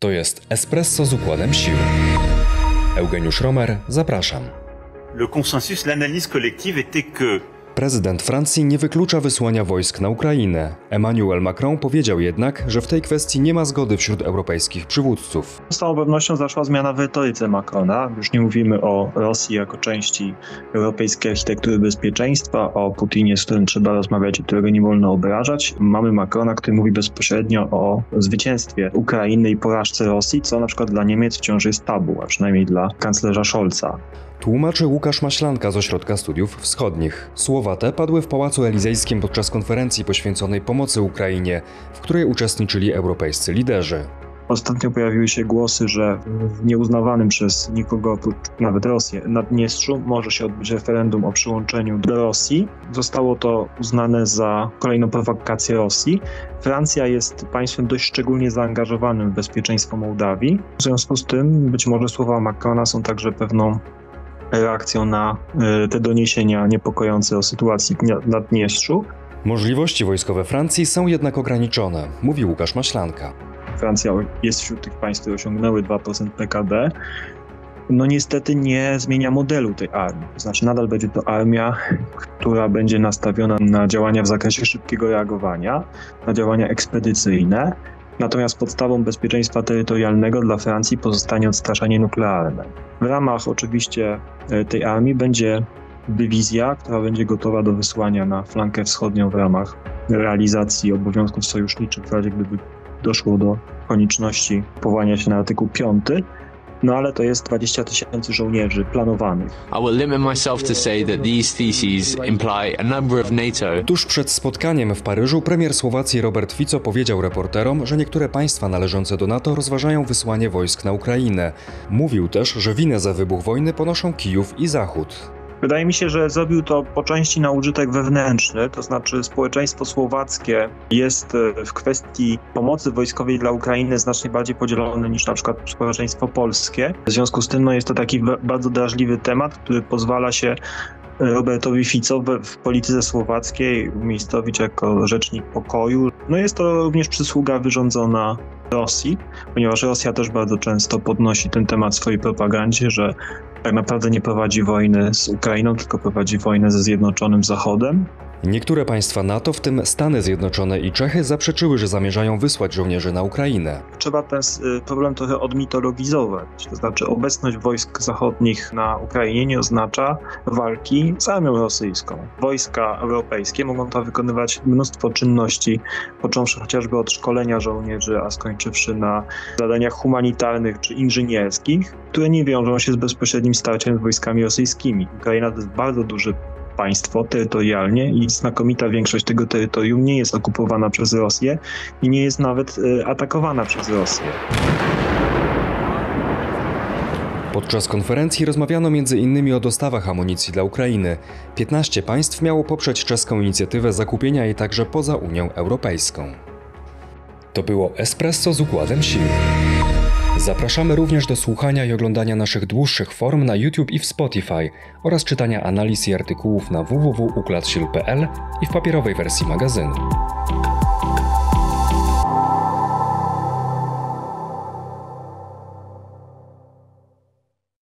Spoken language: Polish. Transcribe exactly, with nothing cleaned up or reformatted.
To jest Espresso z układem sił. Eugeniusz Romer, zapraszam. Le consensus, l'analyse collective était que Prezydent Francji nie wyklucza wysłania wojsk na Ukrainę. Emmanuel Macron powiedział jednak, że w tej kwestii nie ma zgody wśród europejskich przywódców. Z całą pewnością zaszła zmiana w retoryce Macrona. Już nie mówimy o Rosji jako części europejskiej architektury bezpieczeństwa, o Putinie, z którym trzeba rozmawiać i którego nie wolno obrażać. Mamy Macrona, który mówi bezpośrednio o zwycięstwie Ukrainy i porażce Rosji, co na przykład dla Niemiec wciąż jest tabu, a przynajmniej dla kanclerza Scholza. Tłumaczy Łukasz Maślanka z Ośrodka Studiów Wschodnich. Słowa te padły w Pałacu Elizejskim podczas konferencji poświęconej pomocy Ukrainie, w której uczestniczyli europejscy liderzy. Ostatnio pojawiły się głosy, że w nieuznawanym przez nikogo, oprócz nawet Rosję, Naddniestrzu może się odbyć referendum o przyłączeniu do Rosji. Zostało to uznane za kolejną prowokację Rosji. Francja jest państwem dość szczególnie zaangażowanym w bezpieczeństwo Mołdawii. W związku z tym być może słowa Macrona są także pewną reakcją na te doniesienia niepokojące o sytuacji w Naddniestrzu. Możliwości wojskowe Francji są jednak ograniczone, mówi Łukasz Maślanka. Francja jest wśród tych państw, które osiągnęły dwa procent P K B. No niestety nie zmienia modelu tej armii. To znaczy nadal będzie to armia, która będzie nastawiona na działania w zakresie szybkiego reagowania, na działania ekspedycyjne. Natomiast podstawą bezpieczeństwa terytorialnego dla Francji pozostanie odstraszanie nuklearne. W ramach oczywiście tej armii będzie dywizja, która będzie gotowa do wysłania na flankę wschodnią w ramach realizacji obowiązków sojuszniczych, w razie gdyby doszło do konieczności powołania się na artykuł piąty. No ale to jest dwadzieścia tysięcy żołnierzy planowanych. I will limit myself to say that these theses imply a number of NATO. Tuż przed spotkaniem w Paryżu premier Słowacji Robert Fico powiedział reporterom, że niektóre państwa należące do NATO rozważają wysłanie wojsk na Ukrainę. Mówił też, że winę za wybuch wojny ponoszą Kijów i Zachód. Wydaje mi się, że zrobił to po części na użytek wewnętrzny, to znaczy społeczeństwo słowackie jest w kwestii pomocy wojskowej dla Ukrainy znacznie bardziej podzielone niż na przykład społeczeństwo polskie. W związku z tym no, jest to taki bardzo drażliwy temat, który pozwala się Robertowi Fico w polityce słowackiej umiejscowić jako rzecznik pokoju. No jest to również przysługa wyrządzona Rosji, ponieważ Rosja też bardzo często podnosi ten temat w swojej propagandzie, że tak naprawdę nie prowadzi wojny z Ukrainą, tylko prowadzi wojnę ze Zjednoczonym Zachodem. Niektóre państwa NATO, w tym Stany Zjednoczone i Czechy, zaprzeczyły, że zamierzają wysłać żołnierzy na Ukrainę. Trzeba ten problem trochę odmitologizować. To znaczy obecność wojsk zachodnich na Ukrainie nie oznacza walki z armią rosyjską. Wojska europejskie mogą tam wykonywać mnóstwo czynności, począwszy chociażby od szkolenia żołnierzy, a skończywszy na zadaniach humanitarnych czy inżynierskich, które nie wiążą się z bezpośrednim starciem z wojskami rosyjskimi. Ukraina to jest bardzo duży państwo terytorialnie i znakomita większość tego terytorium nie jest okupowana przez Rosję i nie jest nawet y, atakowana przez Rosję. Podczas konferencji rozmawiano między innymi o dostawach amunicji dla Ukrainy. piętnaście państw miało poprzeć czeską inicjatywę zakupienia jej także poza Unią Europejską. To było Espresso z układem sił. Zapraszamy również do słuchania i oglądania naszych dłuższych form na YouTube i w Spotify oraz czytania analiz i artykułów na w w w kropka układ sił kropka p l i w papierowej wersji magazynu.